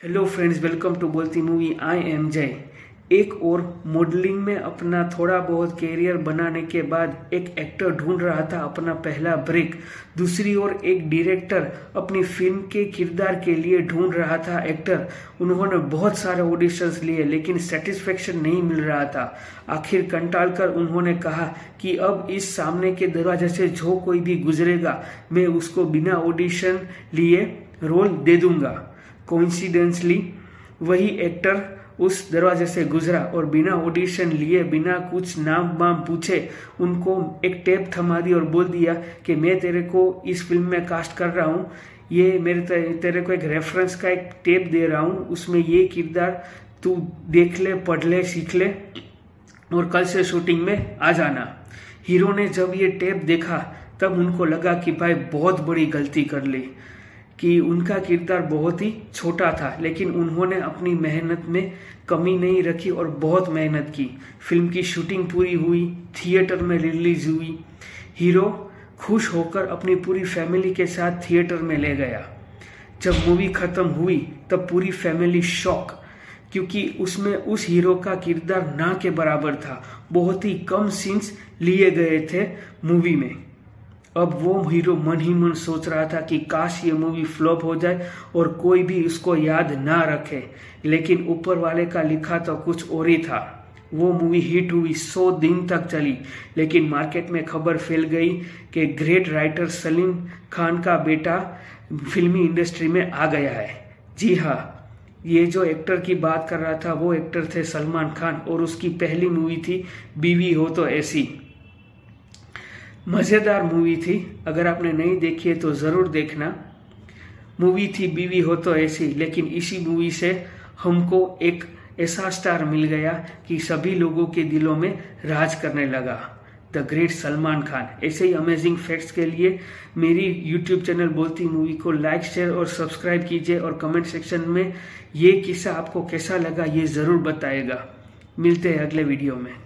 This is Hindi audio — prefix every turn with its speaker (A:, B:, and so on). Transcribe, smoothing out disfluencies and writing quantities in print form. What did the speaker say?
A: Hello friends, welcome to Bolti movie. I am Jay. एक और मॉडलिंग में अपना थोड़ा बहुत कैरियर बनाने के बाद एक एक्टर ढूंढ रहा था अपना पहला ब्रेक। दूसरी ओर एक डायरेक्टर अपनी फिल्म के किरदार के लिए ढूंढ रहा था एक्टर। उन्होंने बहुत सारे ऑडिशंस लिए लेकिन सेटिस्फेक्शन नहीं मिल रहा था। आखिर कंटाल कर उन्होंने कहा कि अब इस सामने के दरवाजे से जो कोई भी गुजरेगा मैं उसको बिना ऑडिशन लिए रोल दे दूंगा। कोइंसिडेंसली वही एक्टर उस दरवाजे से गुजरा और बिना ऑडिशन लिए, बिना कुछ नाम वाम पूछे उनको एक टेप थमा दी और बोल दिया कि मैं तेरे को इस फिल्म में कास्ट कर रहा हूँ। ये तेरे को एक रेफरेंस का एक टेप दे रहा हूँ, उसमें ये किरदार तू देख ले, पढ़ ले, सीख ले और कल से शूटिंग में आ जाना। हीरो ने जब ये टेप देखा तब उनको लगा कि भाई बहुत बड़ी गलती कर ली, कि उनका किरदार बहुत ही छोटा था, लेकिन उन्होंने अपनी मेहनत में कमी नहीं रखी और बहुत मेहनत की। फिल्म की शूटिंग पूरी हुई, थिएटर में रिलीज हुई। हीरो खुश होकर अपनी पूरी फैमिली के साथ थिएटर में ले गया। जब मूवी खत्म हुई तब पूरी फैमिली शॉक, क्योंकि उसमें उस हीरो का किरदार ना के बराबर था। बहुत ही कम सीन्स लिए गए थे मूवी में। अब वो हीरो मन ही मन सोच रहा था कि काश ये मूवी फ्लॉप हो जाए और कोई भी उसको याद ना रखे, लेकिन ऊपर वाले का लिखा तो कुछ और ही था। वो मूवी हिट हुई, 100 दिन तक चली, लेकिन मार्केट में खबर फैल गई कि ग्रेट राइटर सलीम खान का बेटा फिल्मी इंडस्ट्री में आ गया है। जी हाँ, ये जो एक्टर की बात कर रहा था वो एक्टर थे सलमान खान और उसकी पहली मूवी थी बीवी हो तो ऐसी। मज़ेदार मूवी थी, अगर आपने नहीं देखी है तो ज़रूर देखना। मूवी थी बीवी हो तो ऐसी, लेकिन इसी मूवी से हमको एक ऐसा स्टार मिल गया कि सभी लोगों के दिलों में राज करने लगा, द ग्रेट सलमान खान। ऐसे ही अमेजिंग फैक्ट्स के लिए मेरी यूट्यूब चैनल बोलती मूवी को लाइक, शेयर और सब्सक्राइब कीजिए और कमेंट सेक्शन में ये किस्सा आपको कैसा लगा ये ज़रूर बताइएगा। मिलते हैं अगले वीडियो में।